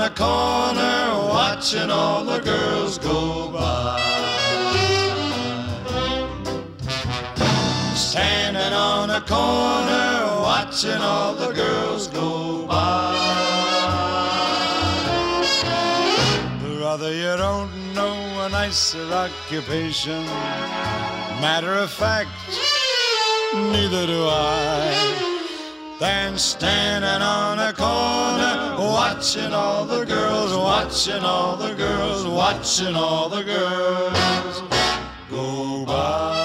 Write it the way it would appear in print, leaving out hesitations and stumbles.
a corner, watching all the girls go by. Standing on a corner, watching all the girls go by. Brother, you don't know a nicer occupation. Matter of fact, neither do I. Than standing on a corner, watching all the girls, watching all the girls, watching all the girls go by.